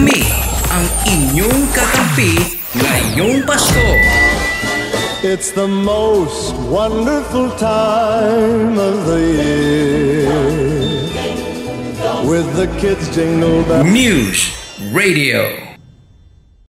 Kami ang inyong kakampi ngayong Pasko. It's the most wonderful time of the year with the kids jingle bells. Muews Radio